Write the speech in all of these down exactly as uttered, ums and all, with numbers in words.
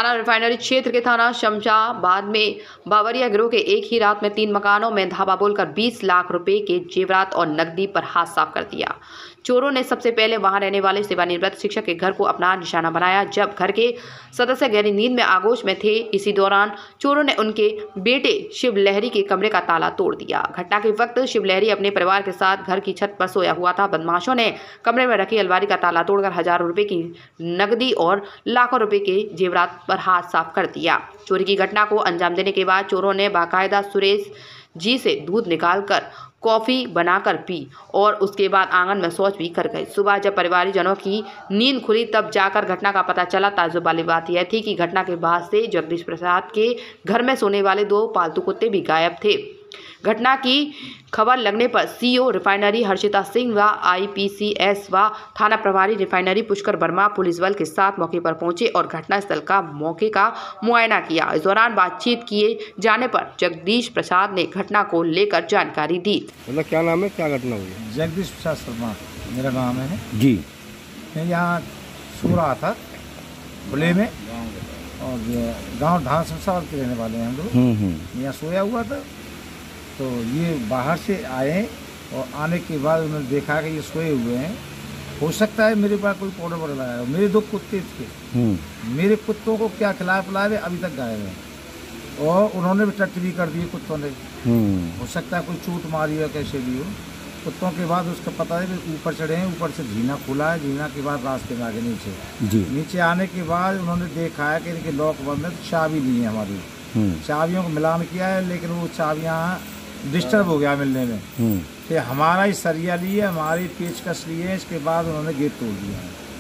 थाना रिफाइनरी क्षेत्र के थाना शमशाबाद में बावरिया गिरोह के एक ही रात में तीन मकानों में धावा बोलकर बीस लाख रुपए के जेवरात और नकदी पर हाथ साफ कर दिया। चोरों ने सबसे पहले वहां रहने वाले सेवानिवृत्त शिक्षक के घर को अपना निशाना बनाया। जब घर के सदस्य गहरी नींद में आगोश में थे, इसी दौरान चोरों ने उनके बेटे शिव लहरी के कमरे का ताला तोड़ दिया। घटना के वक्त शिव लहरी अपने परिवार के साथ घर की छत पर सोया हुआ था। बदमाशों ने कमरे में रखी अलमारी का ताला तोड़कर हजारों रुपए की नकदी और लाखों रुपए के जेवरात पर हाथ साफ कर दिया। चोरी की घटना को अंजाम देने के बाद चोरों ने बाकायदा सुरेश जी से दूध निकालकर कॉफी बनाकर पी और उसके बाद आंगन में शौच भी कर गए। सुबह जब परिवारजनों की नींद खुली तब जाकर घटना का पता चला। ताज्जुब वाली बात यह थी कि घटना के बाद से जगदीश प्रसाद के घर में सोने वाले दो पालतू कुत्ते भी गायब थे। घटना की खबर लगने पर सीईओ रिफाइनरी हर्षिता सिंह व आईपीसीएस व थाना प्रभारी रिफाइनरी पुष्कर वर्मा पुलिस बल के साथ मौके पर पहुंचे और घटनास्थल का मौके का मुआयना किया। इस दौरान बातचीत किए जाने पर जगदीश प्रसाद ने घटना को लेकर जानकारी दी। मतलब क्या नाम है, क्या घटना हुई? जगदीश प्रसाद शर्मा मेरा नाम है जी। मैं यहाँ सो रहा था खुले में और गांव ढाल शमशाबाद के रहने वाले हैं हम लोग। यहाँ सोया हुआ था तो ये बाहर से आए और आने के बाद उन्होंने देखा कि ये सोए हुए हैं। हो सकता है मेरे पास कोई पाउडर वाउडर लगाया। मेरे दो कुत्ते थे, मेरे कुत्तों को क्या खिलाया पिलाया अभी तक गायब है और उन्होंने भी टच भी कर दिए कुत्तों ने। हो सकता है कोई चोट मारी हो, कैसे भी हो। कुत्तों के बाद उसका पता है कि ऊपर चढ़े हैं, ऊपर से झीना खुला है, झीना के बाद रास्ते में आगे नीचे जी। नीचे आने के बाद उन्होंने देखा है कि इनके लॉक बंद है, चाबी ली है हमारी। चाबियों को मिलान किया है लेकिन वो चाबियाँ डिस्टर्ब हो गया मिलने में। फिर हमारा ही सरिया लिए, हमारी पेचकस लिए, इसके बाद उन्होंने गेट तोड़ दिया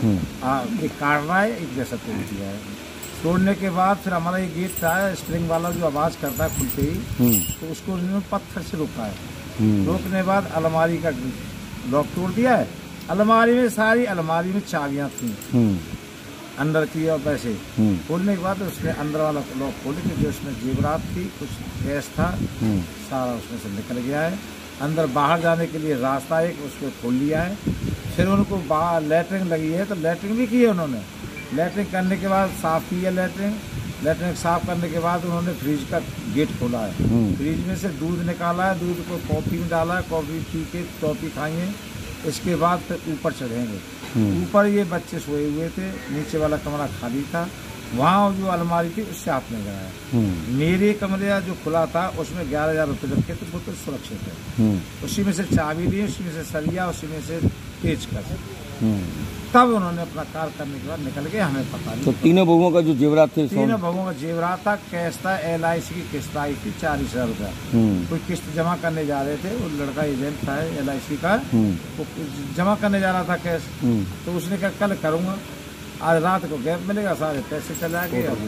है। एक काट रहा है, एक जैसा तोड़ दिया है। तोड़ने के बाद फिर हमारा ये गेट था स्प्रिंग वाला जो आवाज़ करता है खुलते ही, तो उसको उन्होंने पत्थर से रोका है। रोकने के बाद अलमारी का लॉक तोड़ दिया है। अलमारी में सारी अलमारी में चाबियाँ थी अंदर की और पैसे। खोलने के बाद उसने अंदर वाला लॉक खोले कि जो उसमें जेवरात थी, कुछ गैस था, सारा उसमें से निकल गया है। अंदर बाहर जाने के लिए रास्ता एक उसको खोल लिया है। फिर उनको बाहर लैट्रिन लगी है तो लैट्रिन भी की है उन्होंने। लैट्रिन करने के बाद साफ़ की है लैट्रिन। लैट्रिन साफ करने के बाद उन्होंने फ्रिज का गेट खोला है। फ्रिज में से दूध निकाला है, दूध को कॉफ़ी में डाला है, कॉफ़ी पी के कॉफ़ी खाएंगे। इसके बाद फिर ऊपर चढ़ेंगे। ऊपर ये बच्चे सोए हुए थे, नीचे वाला कमरा खाली था। वहाँ जो अलमारी थी उससे हाथ में गया। मेरे कमरे जो खुला था उसमें ग्यारह हजार रुपये रखे थे, वो तो सुरक्षित है। उसी में से चाबी ली, उसी में से सरिया, उसी में से पेचकस। तब उन्होंने अपना कार्य करने के बाद निकल गए, हमें पता नहीं। तो तीनों बहुओं का जो जेवरात थे, तीनों बहुओं का जेवरात था, कैश था, एल आई सी की किस्त आई थी चालीस हजार रुपया। कोई किस्त जमा करने जा रहे थे, वो लड़का एजेंट था एल आई सी का, वो जमा करने जा रहा था कैश। तो उसने कहा कल करूँगा, आज रात को गैप मिलेगा, सारे पैसे चला गए और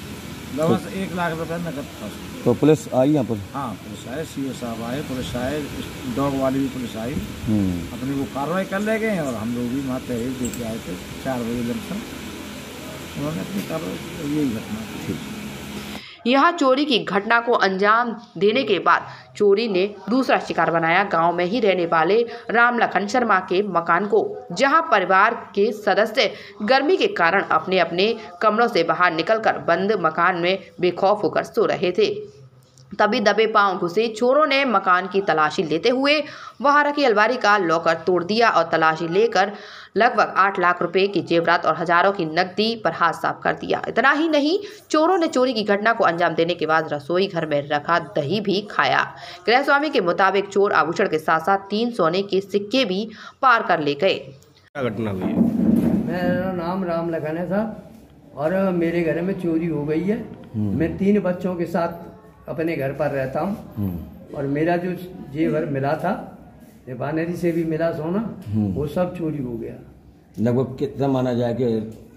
लगभग एक लाख रुपए नकद फंस। तो पुलिस आई यहाँ पर? हाँ पुलिस आए, सीओ साहब आए, पुलिस आए, डॉग वाली भी पुलिस आई, अपनी वो कार्रवाई कर ले गए और हम लोग भी वहाँ तहरीर दे के आए थे चार बजे लमसम। उन्होंने अपनी कार्रवाई, यही घटना थी। यहाँ चोरी की घटना को अंजाम देने के बाद चोरी ने दूसरा शिकार बनाया गांव में ही रहने वाले राम लखन शर्मा के मकान को, जहां परिवार के सदस्य गर्मी के कारण अपने अपने कमरों से बाहर निकलकर बंद मकान में बेखौफ होकर सो रहे थे। तभी दबे पांव घुसे चोरों ने मकान की तलाशी लेते हुए वहां रखी अलमारी का लॉकर तोड़ दिया और तलाशी लेकर लगभग आठ लाख रुपए की जेवरात और हजारों की नकदी पर हाथ साफ कर दिया। इतना ही नहीं, चोरों ने चोरी की घटना को अंजाम देने के बाद रसोई घर में रखा दही भी खाया। गृह स्वामी के मुताबिक चोर आभूषण के साथ साथ तीन सोने के सिक्के भी पार कर ले गए। क्या घटना हुई है? मेरा नाम राम लखन है साहब और मेरे घर में चोरी हो गई है। मैं तीन बच्चों के साथ अपने घर पर रहता हूँ और मेरा जो जेवर मिला था रिफाइनरी से भी मिला सोना, वो सब चोरी हो गया। लगभग कितना माना जाए कि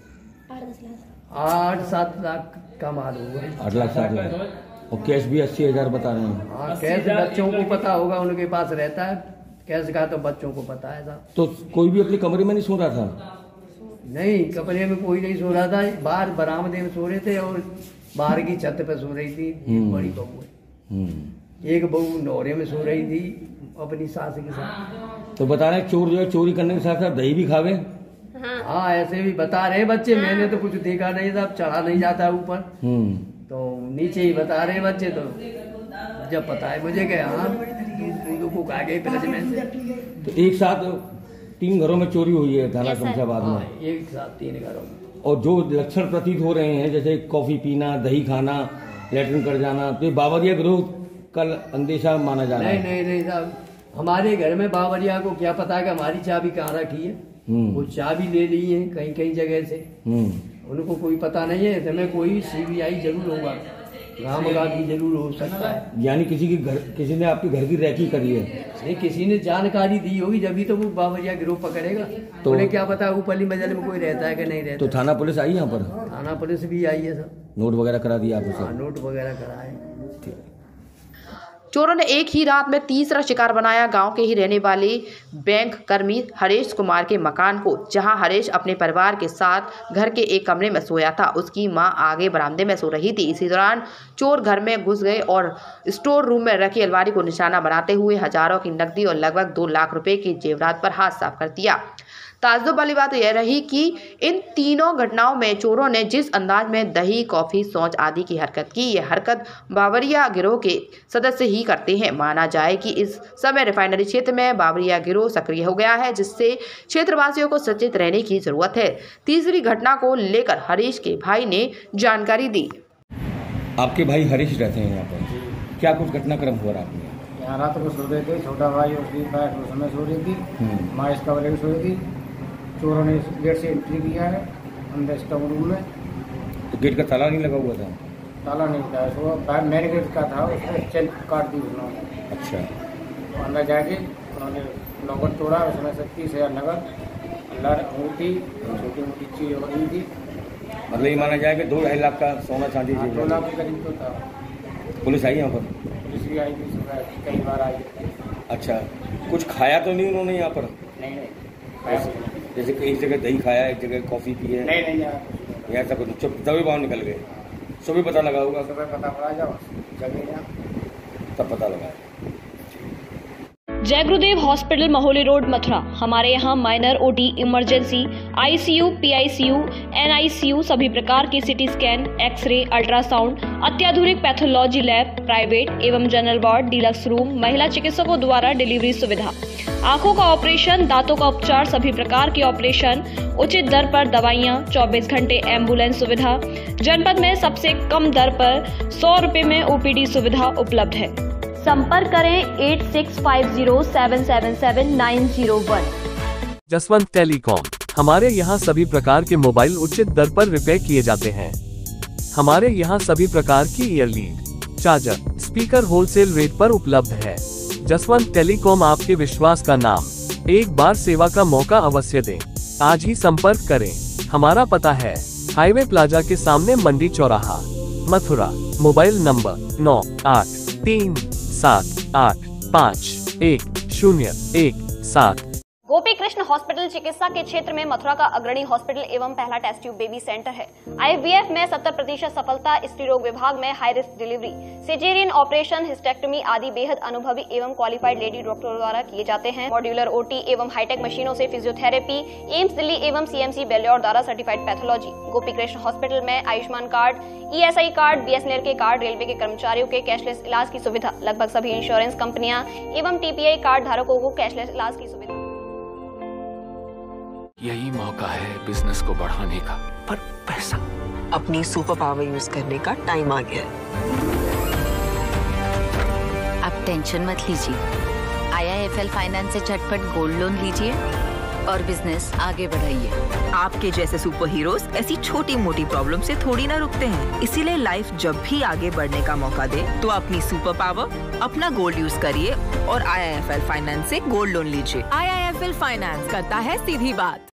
आठ सात लाख का माल होगा। आठ लाख सात लाख और कैश भी अस्सी हजार बता रहे हैं। हाँ कैश बच्चों को पता होगा, उनके पास रहता है कैश का, तो बच्चों को पता है साहब। तो कोई भी अपने कमरे में नहीं सो रहा था? नहीं, कमरे में कोई नहीं सो रहा था, बाहर बरामदे में सो रहे थे और बाहर की छत पे सो रही थी एक बड़ी बहू, एक बहू नौरे में सो रही थी अपनी सास के साथ। तो बता रहे चोर जो है चोरी करने के साथ साथ दही भी खावे? हाँ ऐसे भी बता रहे बच्चे, मैंने तो कुछ देखा नहीं था, चढ़ा नहीं जाता ऊपर, तो नीचे ही बता रहे बच्चे। तो जब पता है मुझे कि हाँ को आ गए फ्रिज में से। तो एक साथ तीन घरों में चोरी हुई है थाना शमशाबाद में। हाँ, एक साथ तीन घरों में। और जो लक्षण प्रतीत हो रहे हैं जैसे कॉफी पीना, दही खाना, लेटरिन कर जाना, तो बावरिया गिरोह का अंदेशा माना जा रहा है। नहीं नहीं नहीं साहब, हमारे घर में बावरिया को क्या पता कि हमारी चाबी कहाँ रखी है, वो चाबी ले ली है कहीं कहीं जगह से, उनको कोई पता नहीं है। इसमें कोई सीबीआई जरूर होगा, रामगा भी जरूर हो सकता है। यानी किसी की घर, किसी ने आपके घर की रैकी करी है? नहीं, किसी ने जानकारी दी होगी, जब भी तो वो बावरिया गिरोह पकड़ेगा। तो उन्हें क्या पता ऊपरली मंजिल में कोई रहता है कि नहीं रहता। तो थाना पुलिस आई यहाँ पर? थाना पुलिस भी आई है सर। नोट वगैरह करा दिया आपको? हाँ, नोट वगैरह कराए। चोरों ने एक ही रात में तीसरा शिकार बनाया गांव के ही रहने वाले बैंक कर्मी हरेश कुमार के मकान को, जहां हरेश अपने परिवार के साथ घर के एक कमरे में सोया था। उसकी मां आगे बरामदे में सो रही थी। इसी दौरान चोर घर में घुस गए और स्टोर रूम में रखी अलमारी को निशाना बनाते हुए हजारों की नकदी और लगभग दो लाख रुपए की जेवरात पर हाथ साफ कर दिया। ताज्जुब वाली बात यह रही कि इन तीनों घटनाओं में चोरों ने जिस अंदाज में दही, कॉफी, सौंच आदि की हरकत की, यह हरकत बावरिया गिरोह के सदस्य ही करते हैं। माना जाए कि इस समय रिफाइनरी क्षेत्र में बावरिया गिरोह सक्रिय हो गया है, जिससे क्षेत्रवासियों को सचेत रहने की जरूरत है। तीसरी घटना को लेकर हरीश के भाई ने जानकारी दी। आपके भाई हरीश रहते हैं यहाँ पर, क्या कुछ घटनाक्रम हुआ रात में? यहाँ रात को सो रहे थे, छोटा भाई उसकी पैर उस समय सो रही थी, माँ इसका वाले भी सो रही थी। चोरों ने गेट से एंट्री किया है अंदर स्टोर रूम में। तो गेट का ताला नहीं लगा हुआ था? ताला नहीं था, वो मेन गेट का था, उसमें चेन काट दी उन्होंने। अच्छा। तो अंदर जाके उन्होंने लॉकर तोड़ा, उसमें से तीस हजार नगद, लड़ अंगूठी, छोटी मोटी चीज बनी थी। मतलब ये माना जाए कि दो ढाई लाख का सोना चांदी? दो लाख के करीब तो था। पुलिस आई यहाँ पर? पुलिस भी आई थी, सुबह कई बार आई। अच्छा, कुछ खाया तो नहीं उन्होंने यहाँ पर? नहीं नहीं, जैसे एक जगह दही खाया, एक जगह कॉफी पी है? नहीं नहीं, यहाँ तक चुप तभी बाहर निकल गए। सुबह पता लगा होगा? सुबह पता पड़ा, जाओ जगह तब पता लगा। जय गुरुदेव हॉस्पिटल महोली रोड मथुरा। हमारे यहाँ minor, OT, emergency, ICU, PICU, NICU, सभी प्रकार की सिटी स्कैन, एक्सरे, अल्ट्रासाउंड, अत्याधुनिक पैथोलॉजी लैब, प्राइवेट एवं जनरल वार्ड, डिलक्स रूम, महिला चिकित्सकों द्वारा डिलीवरी सुविधा, आंखों का ऑपरेशन, दांतों का उपचार, सभी प्रकार की ऑपरेशन, उचित दर पर दवाइयाँ, चौबीस घंटे एम्बुलेंस सुविधा, जनपद में सबसे कम दर पर सौ रुपए में ओपीडी सुविधा उपलब्ध है। संपर्क करें eight six five zero seven seven seven nine zero one. Jaswant telecom. हमारे यहाँ सभी प्रकार के मोबाइल उचित दर पर रिपेयर किए जाते हैं। हमारे यहाँ सभी प्रकार की ear lead, charger, speaker wholesale rate पर उपलब्ध है। जसवंत टेलीकॉम आपके विश्वास का नाम। एक बार सेवा का मौका अवश्य दें। आज ही संपर्क करें। हमारा पता है हाईवे प्लाजा के सामने, मंडी चौराहा, मथुरा। मोबाइल नंबर नौ आठ तीन सात आठ पाँच एक शून्य एक सात। गोपी कृष्ण हॉस्पिटल चिकित्सा के क्षेत्र में मथुरा का अग्रणी हॉस्पिटल एवं पहला टेस्ट ट्यूब बेबी सेंटर है। आईवीएफ में सत्तर प्रतिशत सफलता, स्त्री रोग विभाग में high risk delivery, caesarean operation, hysterectomy आदि बेहद अनुभवी एवं क्वालिफाइड लेडी डॉक्टरों द्वारा किए जाते हैं। मॉड्यूलर ओटी एवं हाईटेक मशीनों से फिजियोथेरेपी, एम्स दिल्ली एवं सीएमसी बेल्योर द्वारा certified pathology. Gopi Krishna hospital में Ayushman card, ESI card, BSNL के कार्ड, रेलवे के कर्मचारियों के कैशलेस इलाज की सुविधा। लगभग सभी इंश्योरेंस कंपनियां एवं टीपीआई कार्ड धारकों को कैशलेस इलाज की सुविधा। यही मौका है बिजनेस को बढ़ाने का, पर पैसा। अपनी सुपर पावर यूज करने का टाइम आ गया है। अब टेंशन मत लीजिए, आईआईएफएल फाइनेंस से झटपट गोल्ड लोन लीजिए और बिजनेस आगे बढ़ाइए। आपके जैसे सुपर हीरोज ऐसी छोटी मोटी प्रॉब्लम से थोड़ी ना रुकते हैं, इसीलिए लाइफ जब भी आगे बढ़ने का मौका दे तो अपनी सुपर पावर, अपना गोल्ड यूज करिए और आईआईएफएल फाइनेंस से गोल्ड लोन लीजिए। आईआईएफएल फाइनेंस करता है सीधी बात।